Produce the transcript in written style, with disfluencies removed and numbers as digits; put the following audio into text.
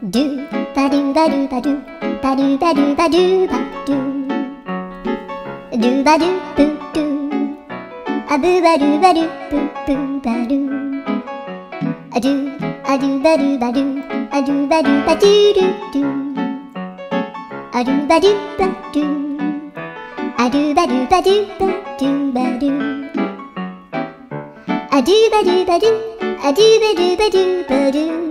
ドゥバドゥバドゥバドゥバドゥバドゥバドゥバドゥドゥバドゥブドゥアブバドゥバドゥブブバドゥアドゥアドゥバドゥバドゥアドゥバドゥバドゥドゥドゥアドゥバドゥバドゥアドゥバドゥバドゥバドゥバドゥアドゥバドゥバドゥアドゥバドゥバドゥバドゥ